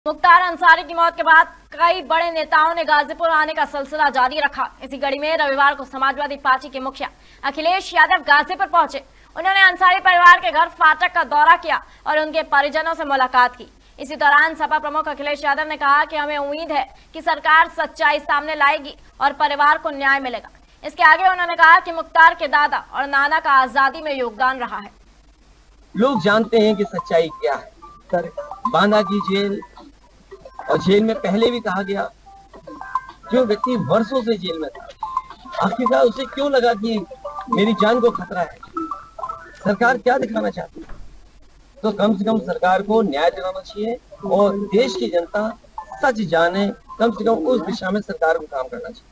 मुख्तार अंसारी की मौत के बाद कई बड़े नेताओं ने गाजीपुर आने का सिलसिला जारी रखा। इसी कड़ी में रविवार को समाजवादी पार्टी के मुखिया अखिलेश यादव गाजीपुर पहुंचे। उन्होंने अंसारी परिवार के घर फाटक का दौरा किया और उनके परिजनों से मुलाकात की। इसी दौरान सपा प्रमुख अखिलेश यादव ने कहा कि हमें उम्मीद है कि सरकार सच्चाई सामने लाएगी और परिवार को न्याय मिलेगा। इसके आगे उन्होंने कहा कि मुख्तार के दादा और नाना का आजादी में योगदान रहा है। लोग जानते हैं कि सच्चाई क्या है। बांदा की जेल और जेल में पहले भी कहा गया, जो व्यक्ति वर्षों से जेल में था, आखिरकार उसे क्यों लगा कि मेरी जान को खतरा है। सरकार क्या दिखाना चाहती है? तो कम से कम सरकार को न्याय दिलाना चाहिए और देश की जनता सच जाने, कम से कम उस दिशा में सरकार को काम करना चाहिए।